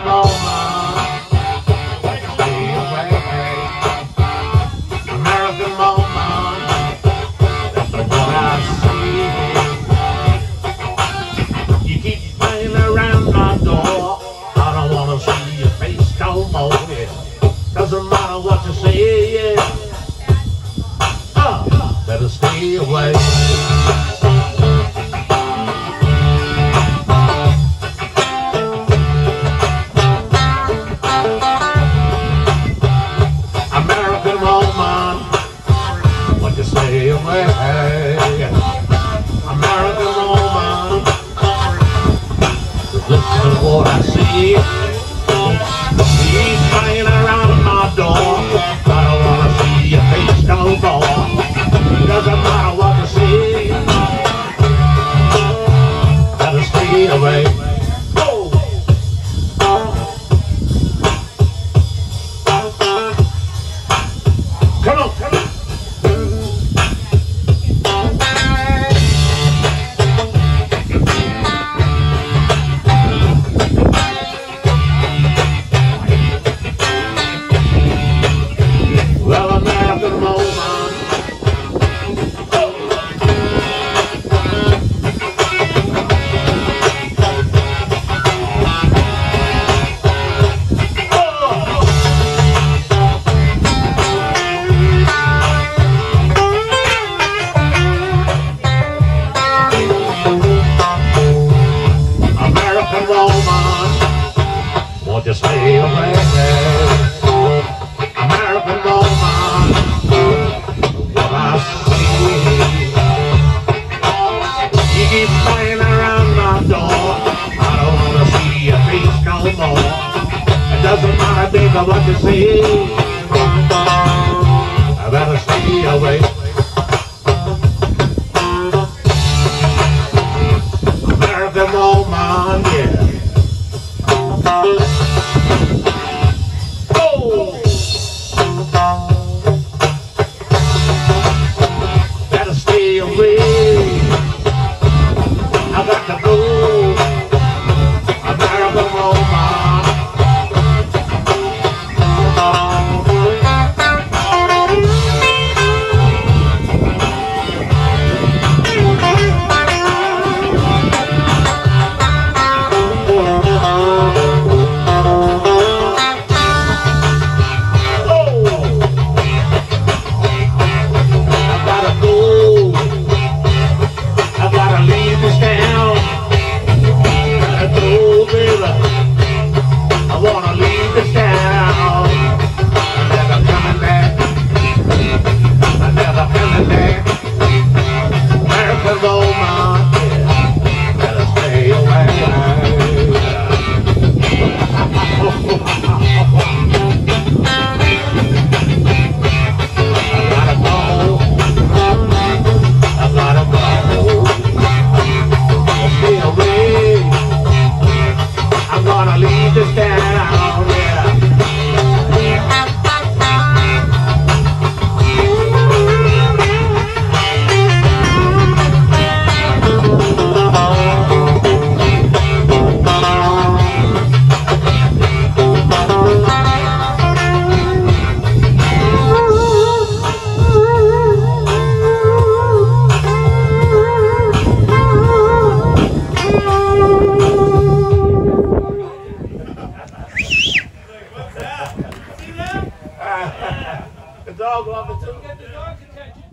woman, stay away. American woman, that's the one I see. You keep playing around my door. I don't wanna see your face no more. Yeah. Doesn't matter what you say, yeah. Better stay away. American woman, want you stay away. American woman, listen to what I see. He's banging around my door. I don't wanna see your face no more. Doesn't matter what you see. Better stay away. Come on, come on. Well, American woman, won't you stay away? American woman, what I see. You keep playing around my door. I don't wanna see your face no more. It doesn't matter, baby, what you see. I better stay away. American woman, yeah. Better stay away. I got to go. American woman. The dog loved it too. Get the dog's attention.